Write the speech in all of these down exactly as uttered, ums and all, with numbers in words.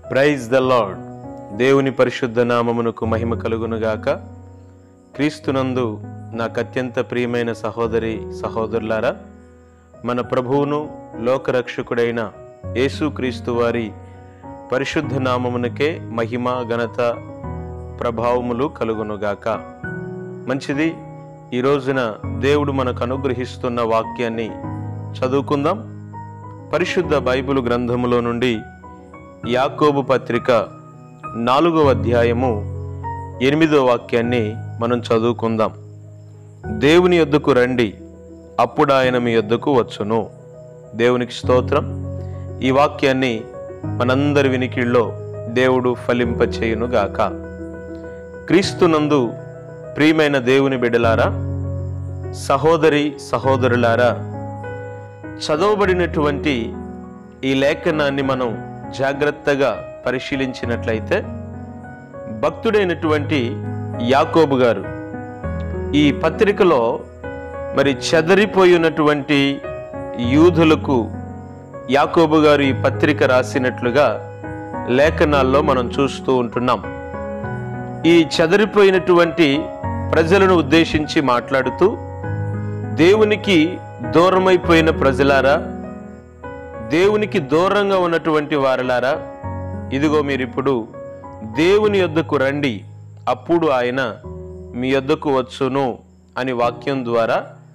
Praise the lord. దేవుని పరిశుద్ధ నామమునకు మహిమ కలుగునుగాక. క్రీస్తునందు నాకు అత్యంత ప్రియమైన సహోదరి సహోదరులారా, మన ప్రభువును లోకరక్షకుడైన యేసుక్రీస్తు వారి పరిశుద్ధ నామమునకే మహిమ ఘనత ప్రభావములు కలుగునుగాక. మంచిది. ఈ రోజున దేవుడు మనకు అనుగ్రహిస్తున్న వాక్యాన్ని చదువుకుందాం. పరిశుద్ధ బైబిల్ గ్రంథములో నుండి యాకోబు పత్రిక నాలుగవ అధ్యాయము ఎనిమిదో వాక్యాన్ని మనం చదువుకుందాం. దేవుని యొద్దకు రండి, అప్పుడు ఆయన మీ యొద్దకు వచ్చును. దేవునికి స్తోత్రం. ఈ వాక్యాన్ని మనందరి వినికిడిలో దేవుడు ఫలింపచేయునుగాక. క్రీస్తునందు ప్రియమైన దేవుని బిడ్డలారా, సహోదరి సహోదరులారా, చదవబడినటువంటి ఈ లేఖనాన్ని మనం జాగ్రత్తగా పరిశీలించినట్లయితే భక్తుడైనటువంటి యాకోబు గారు ఈ పత్రికలో మరి చెదరిపోయినటువంటి యూదులకు యాకోబు గారు ఈ పత్రిక రాసినట్లుగా లేఖనాల్లో మనం చూస్తూ ఉంటున్నాం. ఈ చెదరిపోయినటువంటి ప్రజలను ఉద్దేశించి మాట్లాడుతూ, దేవునికి దూరమైపోయిన ప్రజలారా, దేవునికి దూరంగా ఉన్నటువంటి వారలారా, ఇదిగో మీరిప్పుడు దేవుని యొద్దకు రండి, అప్పుడు ఆయన మీ యొద్దకు వచ్చును అని వాక్యం ద్వారా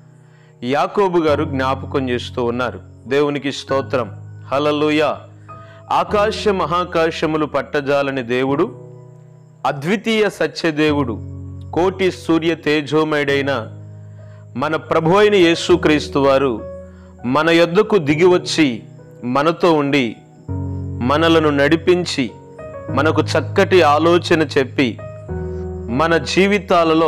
యాకోబు గారు జ్ఞాపకం చేస్తూ ఉన్నారు. దేవునికి స్తోత్రం. హల్లెలూయా. ఆకాశ మహాకాశములు పట్టజాలని దేవుడు, అద్వితీయ సత్యదేవుడు, కోటి సూర్య తేజోమయుడైన మన ప్రభు అయిన యేసుక్రీస్తు వారు మన యొద్దకు దిగివచ్చి మనతో ఉండి మనలను నడిపించి మనకు చక్కటి ఆలోచన చెప్పి మన జీవితాలలో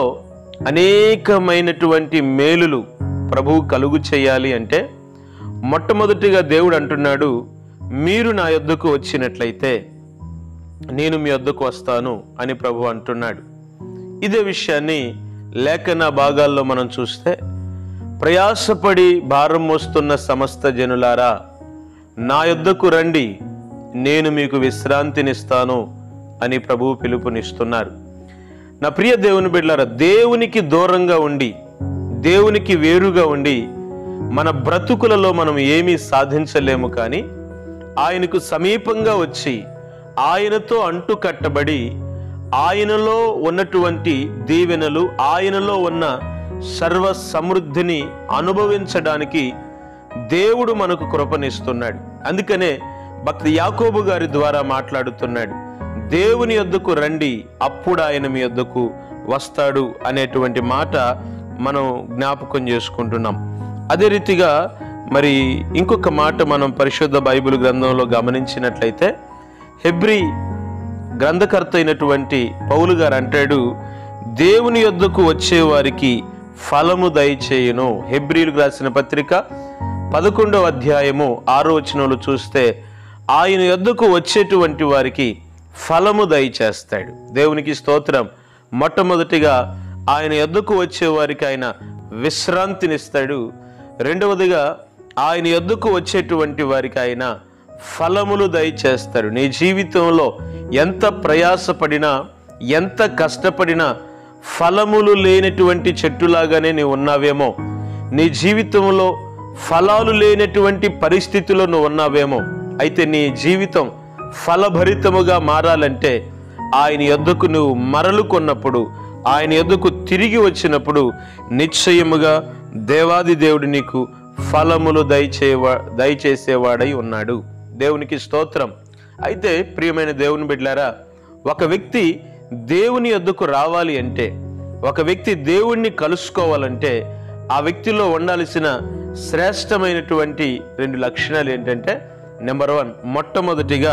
అనేకమైనటువంటి మేలులు ప్రభువు కలుగు చేయాలి అంటే మొట్టమొదటిగా దేవుడు అంటున్నాడు, మీరు నా యొద్దకు వచ్చినట్లయితే నేను మీ యొద్దకు వస్తాను అని ప్రభు అంటున్నాడు. ఇదే విషయాన్ని లేఖన భాగాల్లో మనం చూస్తే, ప్రయాసపడి భారం మోస్తున్న సమస్త జనులారా, నా యొద్దకు రండి, నేను మీకు విశ్రాంతినిస్తాను అని ప్రభువు పిలుపునిస్తున్నారు. నా ప్రియ దేవుని బిడ్డలారా, దేవునికి దూరంగా ఉండి, దేవునికి వేరుగా ఉండి మన బ్రతుకులలో మనం ఏమీ సాధించలేము. కానీ ఆయనకు సమీపంగా వచ్చి ఆయనతో అంటు కట్టబడి ఆయనలో ఉన్నటువంటి దీవెనలు, ఆయనలో ఉన్న సర్వ సమృద్ధిని అనుభవించడానికి దేవుడు మనకు కృపనిస్తున్నాడు. అందుకనే భక్తి యాకోబు గారి ద్వారా మాట్లాడుతున్నాడు, దేవుని యొద్దకు రండి, అప్పుడు ఆయన మీ యొద్దకు వస్తాడు అనేటువంటి మాట మనం జ్ఞాపకం చేసుకుంటున్నాం. అదే రీతిగా మరి ఇంకొక మాట మనం పరిశుద్ధ బైబిల్ గ్రంథంలో గమనించినట్లయితే, హెబ్రీ గ్రంథకర్త అయినటువంటి పౌలు గారు అంటాడు, దేవుని యొద్దకు వచ్చే వారికి ఫలము దయచేయును. హెబ్రీలకు రాసిన పత్రిక పదకొండవ అధ్యాయము ఆరో వచనంలో చూస్తే, ఆయన యొద్దకు వచ్చేటువంటి వారికి ఫలము దయచేస్తాడు. దేవునికి స్తోత్రం. మొట్టమొదటిగా ఆయన యొద్దకు వచ్చే వారికి ఆయన విశ్రాంతినిస్తాడు. రెండవదిగా ఆయన యొద్దకు వచ్చేటువంటి వారికి ఆయన ఫలములు దయచేస్తాడు. నీ జీవితంలో ఎంత ప్రయాసపడినా, ఎంత కష్టపడినా ఫలములు లేనటువంటి చెట్టులాగానే నీవు ఉన్నావేమో, నీ జీవితంలో ఫలాలు లేనటువంటి పరిస్థితుల్లో నువ్వు ఉన్నావేమో. అయితే నీ జీవితం ఫలభరితముగా మారాలంటే ఆయన యొద్దకు నువ్వు మరలు కొన్నప్పుడు, ఆయన యొద్దకు తిరిగి వచ్చినప్పుడు నిశ్చయముగా దేవాది దేవుడు నీకు ఫలములు దయచేవా దయచేసేవాడై ఉన్నాడు. దేవునికి స్తోత్రం. అయితే ప్రియమైన దేవుని బిడ్డలారా, ఒక వ్యక్తి దేవుని యొద్దకు రావాలి అంటే, ఒక వ్యక్తి దేవుణ్ణి కలుసుకోవాలంటే ఆ వ్యక్తిలో ఉండాల్సిన శ్రేష్టమైనటువంటి రెండు లక్షణాలు ఏంటంటే, నెంబర్ వన్, మొట్టమొదటిగా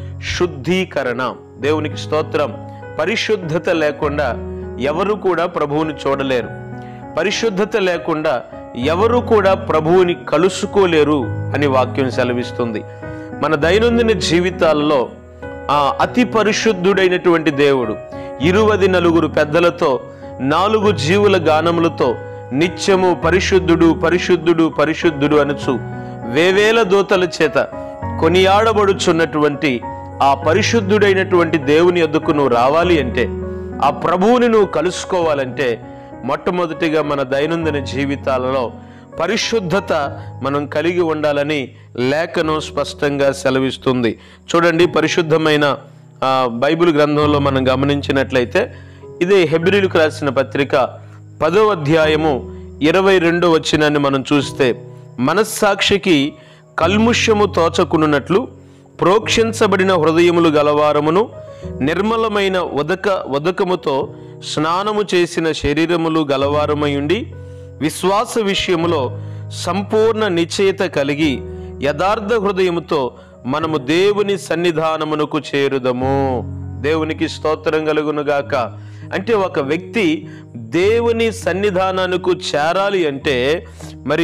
శుద్ధీకరణ. దేవునికి స్తోత్రం. పరిశుద్ధత లేకుండా ఎవరు కూడా ప్రభువుని చూడలేరు. పరిశుద్ధత లేకుండా ఎవరు కూడా ప్రభువుని కలుసుకోలేరు అని వాక్యం సెలవిస్తుంది. మన దైనందిన జీవితాలలో ఆ అతి పరిశుద్ధుడైనటువంటి దేవుడు ఇరువది నలుగురు పెద్దలతో, నాలుగు జీవుల గానములతో నిత్యము పరిశుద్ధుడు పరిశుద్ధుడు పరిశుద్ధుడు అనుచు వేవేల దూతల చేత కొనియాడబడుచున్నటువంటి ఆ పరిశుద్ధుడైనటువంటి దేవుని యొద్దకు నువ్వు రావాలి అంటే, ఆ ప్రభువుని నువ్వు కలుసుకోవాలంటే మొట్టమొదటిగా మన దైనందిన జీవితాలలో పరిశుద్ధత మనం కలిగి ఉండాలని లేఖనం స్పష్టంగా సెలవిస్తుంది. చూడండి, పరిశుద్ధమైన బైబిల్ గ్రంథంలో మనం గమనించినట్లయితే, ఇదే హెబ్రీయులకు రాసిన పత్రిక పదో అధ్యాయము ఇరవై రెండో వచనాన్ని మనం చూస్తే, మనస్సాక్షికి కల్ముష్యము తోచకున్నట్లు ప్రోక్షించబడిన హృదయములు గలవారమును నిర్మలమైన ఉదక ఉదకముతో స్నానము చేసిన శరీరములు గలవారమై ఉండి విశ్వాస విషయములో సంపూర్ణ నిశ్చయత కలిగి యథార్థ హృదయముతో మనము దేవుని సన్నిధానమునకు చేరుదము. దేవునికి స్తోత్రం కలుగునుగాక. అంటే ఒక వ్యక్తి దేవుని సన్నిధానానికి చేరాలి అంటే మరి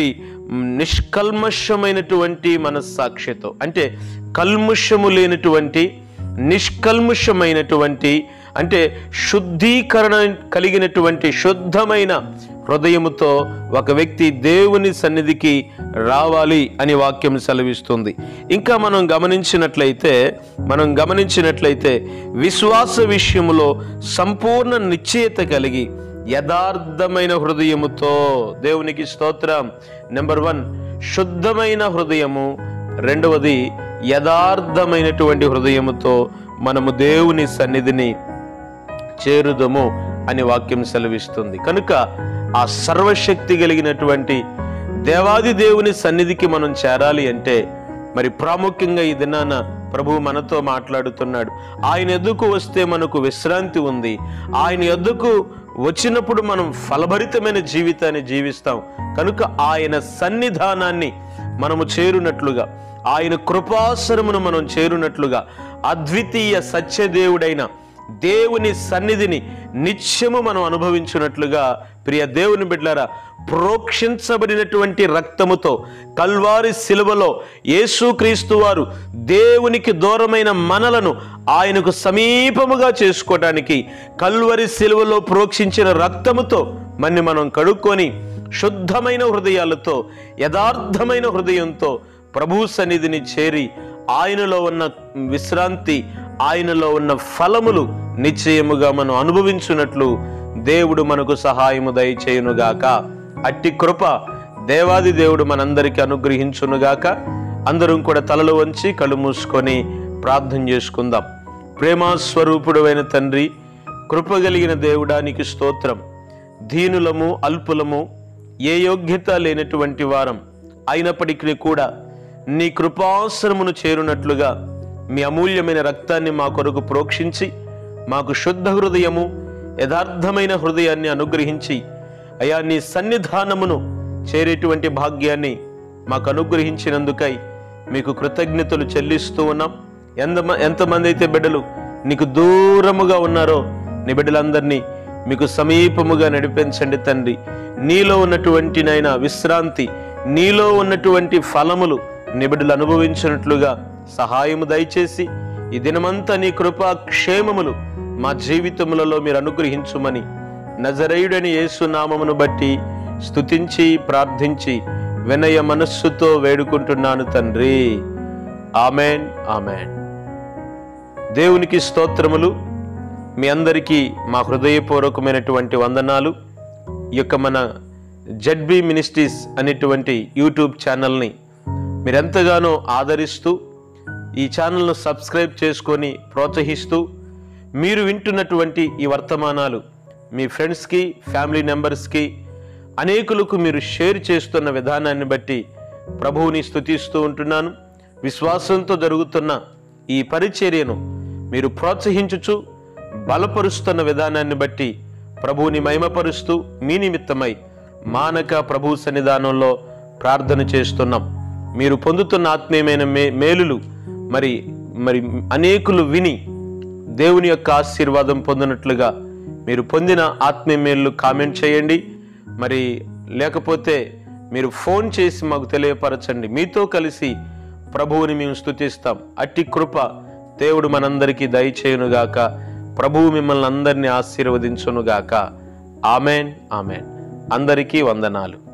నిష్కల్మషమైనటువంటి మనస్సాక్షితో, అంటే కల్ముషము లేనటువంటి నిష్కల్ముషమైనటువంటి, అంటే శుద్ధీకరణ కలిగినటువంటి శుద్ధమైన హృదయముతో ఒక వ్యక్తి దేవుని సన్నిధికి రావాలి అని వాక్యం సెలవిస్తుంది. ఇంకా మనం గమనించినట్లయితే మనం గమనించినట్లయితే విశ్వాస విషయములో సంపూర్ణ నిశ్చయత కలిగి యథార్థమైన హృదయముతో, దేవునికి స్తోత్రం. నెంబర్ వన్ శుద్ధమైన హృదయము, రెండవది యథార్థమైనటువంటి హృదయముతో మనము దేవుని సన్నిధిని చేరుదము అని వాక్యం సెలవిస్తుంది. కనుక ఆ సర్వశక్తి కలిగినటువంటి దేవాది దేవుని సన్నిధికి మనం చేరాలి అంటే మరి ప్రాముఖ్యంగా ఈ దినాన ప్రభువు మనతో మాట్లాడుతున్నాడు. ఆయన ఎద్దుకు వస్తే మనకు విశ్రాంతి ఉంది. ఆయన ఎద్దుకు వచ్చినప్పుడు మనం ఫలభరితమైన జీవితాన్ని జీవిస్తాం. కనుక ఆయన సన్నిధానాన్ని మనము చేరునట్లుగా, ఆయన కృపాసనమును మనం చేరునట్లుగా, అద్వితీయ సత్యదేవుడైన దేవుని సన్నిధిని నిత్యము మనం అనుభవించున్నట్లుగా, ప్రియ దేవుని బిడ్డలారా, ప్రోక్షించబడినటువంటి రక్తముతో కల్వారి శిలువలో యేసుక్రీస్తు వారు దేవునికి దూరమైన మనలను ఆయనకు సమీపముగా చేసుకోవటానికి కల్వరి శిలువలో ప్రోక్షించిన రక్తముతో మన్ని మనం కడుక్కొని శుద్ధమైన హృదయాలతో యథార్థమైన హృదయంతో ప్రభు సన్నిధిని చేరి ఆయనలో ఉన్న విశ్రాంతి, ఆయనలో ఉన్న ఫలములు నిశ్చయముగా మనం అనుభవించున్నట్లు దేవుడు మనకు సహాయము దయచేయునుగాక. అట్టి కృప దేవాది దేవుడు మనందరికీ అనుగ్రహించునుగాక. అందరం కూడా తలలు వంచి కళ్ళు మూసుకొని ప్రార్థన చేసుకుందాం. ప్రేమస్వరూపుడైన తండ్రి, కృపగలిగిన దేవుడానికి స్తోత్రం. దీనులము, అల్పులము, ఏ యోగ్యత లేనటువంటి వారం అయినప్పటికీ కూడా నీ కృపాసనమును చేరునట్లుగా మీ అమూల్యమైన రక్తాన్ని మా కొరకు ప్రోక్షించి మాకు శుద్ధ హృదయము, యథార్థమైన హృదయాన్ని అనుగ్రహించి అయా నీ సన్నిధానమును చేరేటువంటి భాగ్యాన్ని మాకు అనుగ్రహించినందుకై మీకు కృతజ్ఞతలు చెల్లిస్తూ ఉన్నాం. ఎంత ఎంతమంది అయితే బిడ్డలు నీకు దూరముగా ఉన్నారో నీ బిడ్డలందరినీ మీకు సమీపముగా నడిపించండి తండ్రి. నీలో ఉన్నటువంటి నైనా విశ్రాంతి, నీలో ఉన్నటువంటి ఫలములు నీ బిడ్డలు అనుభవించినట్లుగా సహాయము దయచేసి ఈ దినమంతా నీ కృపా క్షేమములు మా జీవితములలో మీరు అనుగ్రహించుమని నజరేయుడని యేసు నామమును బట్టి స్తుతించి ప్రార్థించి వినయ మనస్సుతో వేడుకుంటున్నాను తండ్రి. Amen, amen. దేవునికి స్తోత్రములు. మీ అందరికీ మా హృదయపూర్వకమైనటువంటి వందనాలు. ఈ యొక్క మన జెడ్బీ మినిస్ట్రీస్ అనేటువంటి యూట్యూబ్ ఛానల్ని మీరెంతగానో ఆదరిస్తూ ఈ ఛానల్ను సబ్స్క్రైబ్ చేసుకొని ప్రోత్సహిస్తూ మీరు వింటున్నటువంటి ఈ వర్తమానాలు మీ ఫ్రెండ్స్కి, ఫ్యామిలీ మెంబర్స్కి, అనేకులకు మీరు షేర్ చేస్తున్న విధానాన్ని బట్టి ప్రభువుని స్తుతిస్తూ ఉంటున్నాను. విశ్వాసంతో జరుగుతున్న ఈ పరిచర్యను మీరు ప్రోత్సహించుచు బలపరుస్తున్న విధానాన్ని బట్టి ప్రభువుని మహిమపరుస్తూ మీ నిమిత్తమై మానక ప్రభు సన్నిధానంలో ప్రార్థన చేస్తున్నాం. మీరు పొందుతున్న ఆత్మీయమైన మే మేలులు మరి మరి అనేకులు విని దేవుని యొక్క ఆశీర్వాదం పొందినట్లుగా మీరు పొందిన ఆత్మీయ మేలు కామెంట్ చేయండి. మరి లేకపోతే మీరు ఫోన్ చేసి మాకు తెలియపరచండి. మీతో కలిసి ప్రభువుని మేము స్తుతిస్తాం. అట్టి కృప దేవుడు మనందరికీ దయచేయునుగాక. ప్రభువు మిమ్మల్ని అందరినీ ఆశీర్వదించునుగాక. Amen, amen. అందరికీ వందనాలు.